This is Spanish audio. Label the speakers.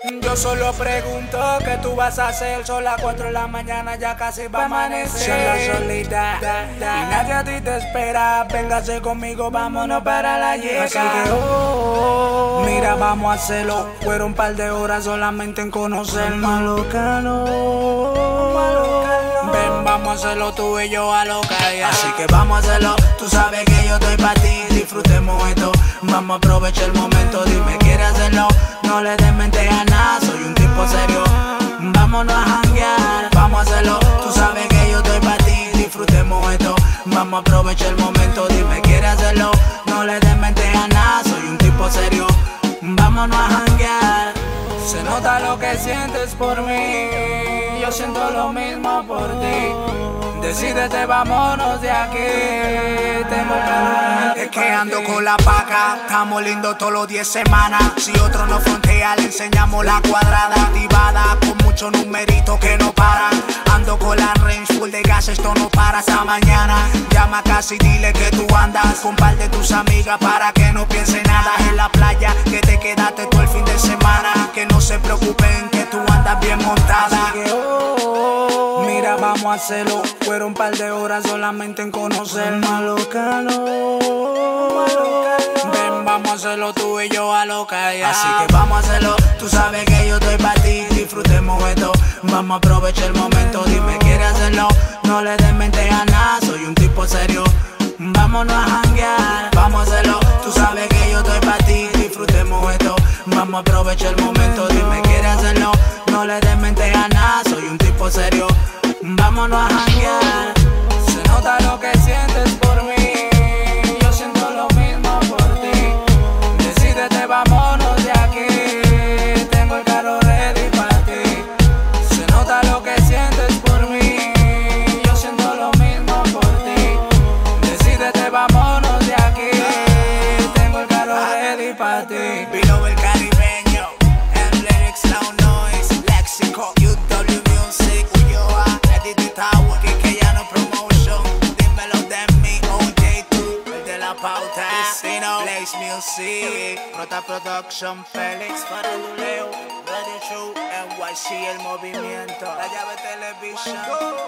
Speaker 1: Yo solo pregunto qué tú vas a hacer. Son las 4 de la mañana, ya casi va a amanecer. Son la soledad y nadie a ti te espera. Véngase conmigo, vámonos para la yeca. Así que mira, vamos a hacerlo. Fueron un par de horas solamente en conocernos. Ven, vamos a hacerlo tú y yo a lo calle. Así que vamos a hacerlo, tú sabes que yo estoy para ti. Disfrutemos esto, vamos a aprovechar el momento. Dime, ¿quieres hacerlo? No le des mente a nada, soy un tipo serio. Vámonos a janguear, vamos a hacerlo, tú sabes que yo estoy para ti. Disfrutemos esto, vamos a aprovechar el momento. Dime, ¿quieres hacerlo? No le des mente a nada, soy un tipo serio. Vámonos a janguear. Se nota lo que sientes por mí, yo siento lo mismo por ti. Decídete, vámonos de aquí. Tengo calor. Es que ando con la paca, estamos lindos todos los 10 semanas. Si otro no frontea, le enseñamos la cuadrada activada con muchos numeritos que no paran. Ando con la range full de gas, esto no para hasta mañana. Llama casi, dile que tú andas con par de tus amigas para que no piense nada en la playa, que te quedaste todo el fin de semana. Que no se preocupen que tú andas bien montada. Mira, vamos a hacerlo. Fueron un par de horas solamente en conocernos. Ven, vamos a hacerlo tú y yo a lo calle. Así que vamos a hacerlo, tú sabes que yo estoy para ti. Disfrutemos esto, vamos a aprovechar el momento. Dime, ¿quieres hacerlo? No le des mente a nada, soy un tipo serio. Vámonos a janguear, vamos a hacerlo, tú sabes que yo estoy para ti. Disfrutemos esto, vamos a aprovechar el momento. Dime, ¿quieres hacerlo? No le des mente a nada, soy un tipo serio. Vámonos a janguear. Se nota lo que sientes por mí, yo siento lo mismo por ti. Decídete, vámonos de aquí. Tengo el carro ready para ti. Se nota lo que sientes por mí, yo siento lo mismo por ti. Decídete, vámonos de aquí. Tengo el carro ready para ti.
Speaker 2: Below el caribeño, M-Lyrics, Loud Noise, Léxico, UW Music, Ulloa, Edit Tower, Kikeyano Promotion. Dímelo de mí, OJ2, el de la pauta, Destino, Blaze Music, Rota Production, Félix, Faranduleo, Radio Show, NYC, el movimiento, La Llave Television.